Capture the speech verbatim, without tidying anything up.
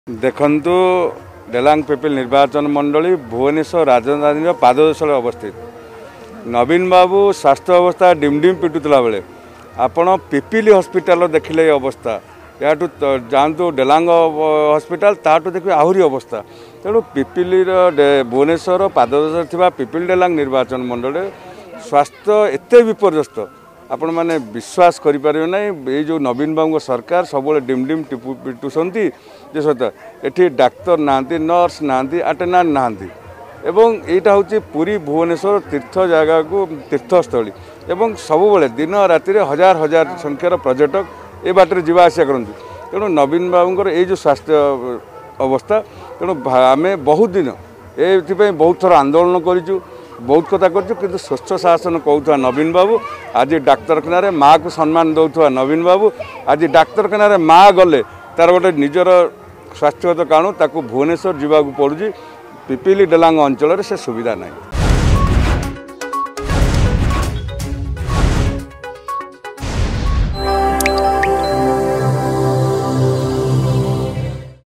देखु डेलांग पिपिल निर्वाचन मंडली भुवनेश्वर राजधानी पाददेश अवस्थित। नवीन बाबू स्वास्थ्य अवस्था डिमडिम पिटुला बेले आपण पिपिली हॉस्पिटल देखिले अवस्था या जातु डेलांग हॉस्पिटल ताठू देखिए आहरी अवस्था। तेणु पिपिली भुवनेश्वर पाददेश थी पिपिल डेलांग निर्वाचन मंडल स्वास्थ्य एत विपर्यस्त आपण मैंने विश्वास करें ना। ये जो नवीन बाबू सरकार सब डिमडिम टिपु पिटुंट जे सत एटी डाक्तर ना नर्स ना अटेंडेंट ना एवं यहाँ हूँ पुरी भुवनेश्वर तीर्थ जगह को तीर्थस्थली एवं सब दिन राति हजार हजार संख्यार पर्यटक ए बाटर जावा आसा करती। तेणु नवीन बाबूर ये जो स्वास्थ्य अवस्था तेणु आम बहुत दिन ये बहुत थर आंदोलन करूँ बहुत कथा कर स्वच्छ शासन कहूँ नवीन बाबू आज डाक्तरखाना माँ को सम्मान दौथुआ नवीन बाबू आज डाक्तरखाना माँ गले तार गोटे निजर स्वास्थ्यगत कारण ताकू भुवनेश्वर जावाक पड़ुची। पिपिली डेलांग अंचल से सुविधा नहीं।